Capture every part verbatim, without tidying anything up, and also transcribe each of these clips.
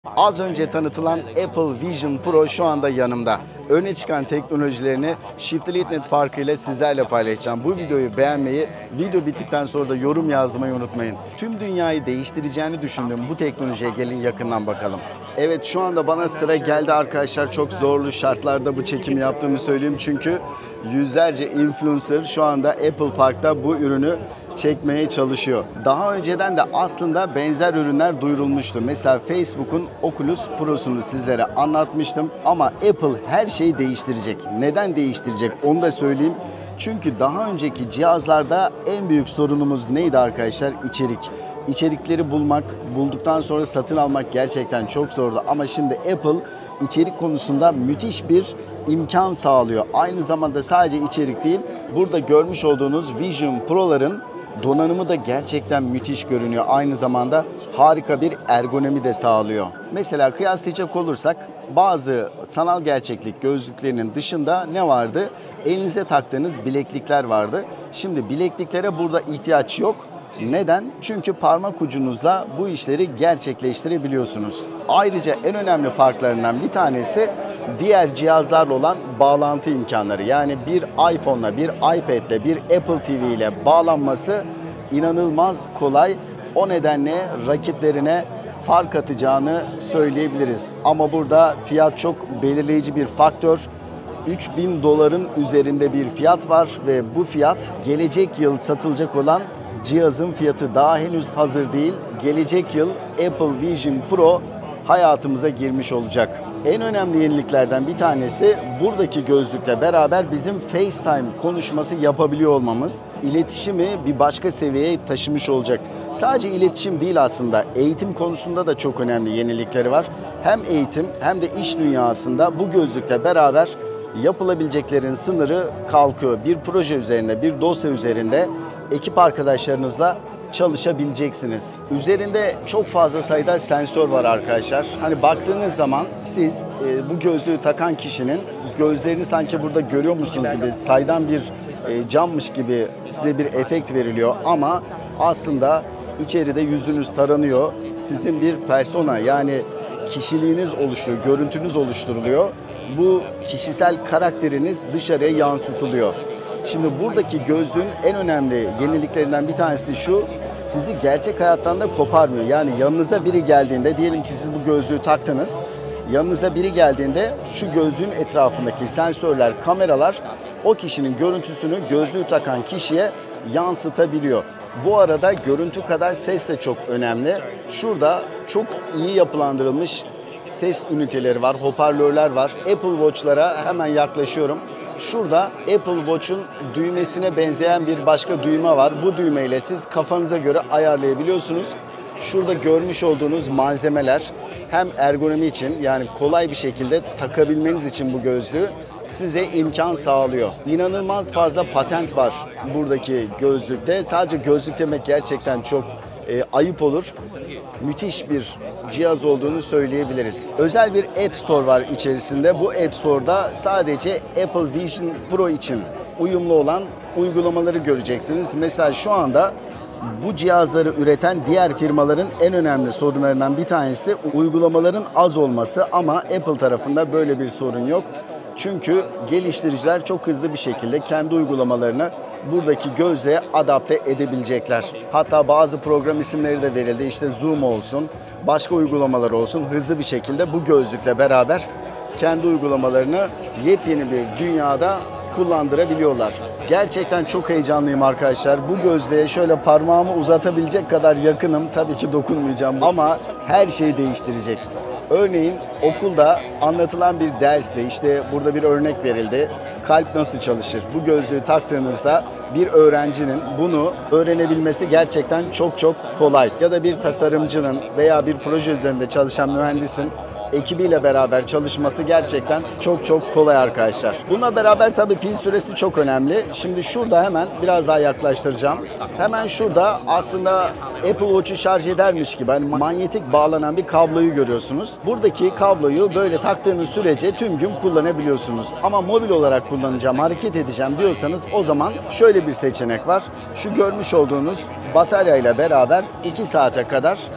Az önce tanıtılan Apple Vision Pro şu anda yanımda. Öne çıkan teknolojilerini Shift'li internet farkıyla sizlerle paylaşacağım. Bu videoyu beğenmeyi, video bittikten sonra da yorum yazmayı unutmayın. Tüm dünyayı değiştireceğini düşündüğüm bu teknolojiye gelin yakından bakalım. Evet, şu anda bana sıra geldi arkadaşlar. Çok zorlu şartlarda bu çekimi yaptığımı söyleyeyim. Çünkü yüzlerce influencer şu anda Apple Park'ta bu ürünü çekmeye çalışıyor. Daha önceden de aslında benzer ürünler duyurulmuştu. Mesela Facebook'un Oculus Pro'sunu sizlere anlatmıştım. Ama Apple her şeyi değiştirecek. Neden değiştirecek onu da söyleyeyim. Çünkü daha önceki cihazlarda en büyük sorunumuz neydi arkadaşlar? İçerik. İçerikleri bulmak, bulduktan sonra satın almak gerçekten çok zordu. Ama şimdi Apple içerik konusunda müthiş bir imkan sağlıyor. Aynı zamanda sadece içerik değil, burada görmüş olduğunuz Vision Pro'ların donanımı da gerçekten müthiş görünüyor. Aynı zamanda harika bir ergonomi de sağlıyor. Mesela kıyaslayacak olursak bazı sanal gerçeklik gözlüklerinin dışında ne vardı? Elinize taktığınız bileklikler vardı. Şimdi bilekliklere burada ihtiyaç yok. Neden? Çünkü parmak ucunuzla bu işleri gerçekleştirebiliyorsunuz. Ayrıca en önemli farklarından bir tanesi diğer cihazlarla olan bağlantı imkanları. Yani bir iPhone'la, bir iPad'le, bir Apple T V ile bağlanması inanılmaz kolay. O nedenle rakiplerine fark atacağını söyleyebiliriz. Ama burada fiyat çok belirleyici bir faktör. üç bin doların üzerinde bir fiyat var ve bu fiyat gelecek yıl satılacak olan cihazın fiyatı. Daha henüz hazır değil. Gelecek yıl Apple Vision Pro hayatımıza girmiş olacak. En önemli yeniliklerden bir tanesi buradaki gözlükle beraber bizim FaceTime konuşması yapabiliyor olmamız. İletişimi bir başka seviyeye taşımış olacak. Sadece iletişim değil aslında, eğitim konusunda da çok önemli yenilikleri var. Hem eğitim hem de iş dünyasında bu gözlükle beraber yapılabileceklerin sınırı kalkıyor. Bir proje üzerinde, bir dosya üzerinde ekip arkadaşlarınızla çalışabileceksiniz. Üzerinde çok fazla sayıda sensör var arkadaşlar. Hani baktığınız zaman siz e, bu gözlüğü takan kişinin gözlerini sanki burada görüyor musunuz gibi saydam bir e, cammış gibi size bir efekt veriliyor ama aslında içeride yüzünüz taranıyor. Sizin bir persona yani kişiliğiniz oluşturuyor, görüntünüz oluşturuluyor. Bu kişisel karakteriniz dışarıya yansıtılıyor. Şimdi buradaki gözlüğün en önemli yeniliklerinden bir tanesi şu, sizi gerçek hayattan da koparmıyor. Yani yanınıza biri geldiğinde, diyelim ki siz bu gözlüğü taktınız, yanınıza biri geldiğinde şu gözlüğün etrafındaki sensörler, kameralar o kişinin görüntüsünü gözlüğü takan kişiye yansıtabiliyor. Bu arada görüntü kadar ses de çok önemli. Şurada çok iyi yapılandırılmış ses üniteleri var, hoparlörler var. Apple Watch'lara hemen yaklaşıyorum. Şurada Apple Watch'un düğmesine benzeyen bir başka düğme var. Bu düğmeyle siz kafanıza göre ayarlayabiliyorsunuz. Şurada görmüş olduğunuz malzemeler hem ergonomi için yani kolay bir şekilde takabilmeniz için bu gözlüğü size imkan sağlıyor. İnanılmaz fazla patent var buradaki gözlükte. Sadece gözlük demek gerçekten çok E, ayıp olur. Müthiş bir cihaz olduğunu söyleyebiliriz. Özel bir App Store var içerisinde. Bu App Store'da sadece Apple Vision Pro için uyumlu olan uygulamaları göreceksiniz. Mesela şu anda bu cihazları üreten diğer firmaların en önemli sorunlarından bir tanesi uygulamaların az olması ama Apple tarafında böyle bir sorun yok. Çünkü geliştiriciler çok hızlı bir şekilde kendi uygulamalarını buradaki gözle adapte edebilecekler. Hatta bazı program isimleri de verildi. İşte Zoom olsun, başka uygulamalar olsun hızlı bir şekilde bu gözlükle beraber kendi uygulamalarını yepyeni bir dünyada kullandırabiliyorlar. Gerçekten çok heyecanlıyım arkadaşlar. Bu gözlüğe şöyle parmağımı uzatabilecek kadar yakınım. Tabii ki dokunmayacağım ama her şeyi değiştirecek. Örneğin okulda anlatılan bir derste işte burada bir örnek verildi. Kalp nasıl çalışır? Bu gözlüğü taktığınızda bir öğrencinin bunu öğrenebilmesi gerçekten çok çok kolay. Ya da bir tasarımcının veya bir proje üzerinde çalışan mühendisin ekibiyle beraber çalışması gerçekten çok çok kolay arkadaşlar. Bununla beraber tabii pil süresi çok önemli. Şimdi şurada hemen biraz daha yaklaştıracağım. Hemen şurada aslında Apple Watch'u şarj edermiş gibi hani manyetik bağlanan bir kabloyu görüyorsunuz. Buradaki kabloyu böyle taktığınız sürece tüm gün kullanabiliyorsunuz. Ama mobil olarak kullanacağım, hareket edeceğim diyorsanız o zaman şöyle bir seçenek var. Şu görmüş olduğunuz bataryayla beraber iki saate kadar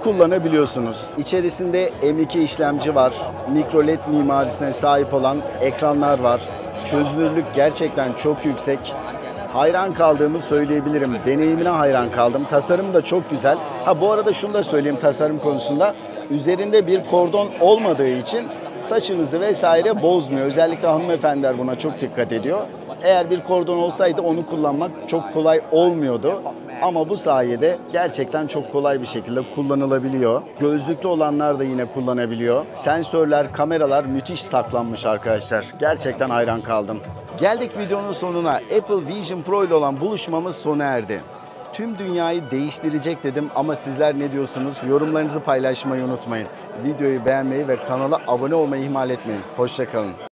kullanabiliyorsunuz. İçerisinde M iki işlemci var. Mikro led mimarisine sahip olan ekranlar var. Çözünürlük gerçekten çok yüksek. Hayran kaldığımı söyleyebilirim. Deneyimine hayran kaldım. Tasarım da çok güzel. Ha bu arada şunu da söyleyeyim tasarım konusunda. Üzerinde bir kordon olmadığı için saçınızı vesaire bozmuyor. Özellikle hanımefendiler buna çok dikkat ediyor. Eğer bir kordon olsaydı onu kullanmak çok kolay olmuyordu. Ama bu sayede gerçekten çok kolay bir şekilde kullanılabiliyor. Gözlüklü olanlar da yine kullanabiliyor. Sensörler, kameralar müthiş saklanmış arkadaşlar. Gerçekten hayran kaldım. Geldik videonun sonuna. Apple Vision Pro ile olan buluşmamız sona erdi. Tüm dünyayı değiştirecek dedim ama sizler ne diyorsunuz? Yorumlarınızı paylaşmayı unutmayın. Videoyu beğenmeyi ve kanala abone olmayı ihmal etmeyin. Hoşça kalın.